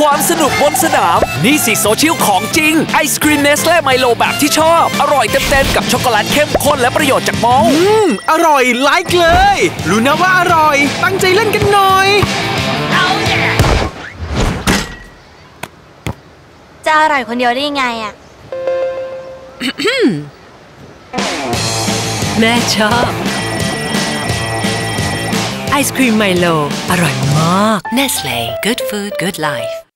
ความสนุกบนสนามนี่สิโซเชียลของจริงไอศกรีมเนสเล่ไมโลแบบที่ชอบอร่อยเต็มๆกับช็อกโกแลตเข้มข้นและประโยชน์จากมอลต์อร่อยไลค์เลยรู้นะว่าอร่อยตั้งใจเล่นกันหน่อยจะอร่อยคนเดียวได้ยังไงอะแม่ชอบไอศครีมไมโลอร่อยมาก Nestle Good Food Good Life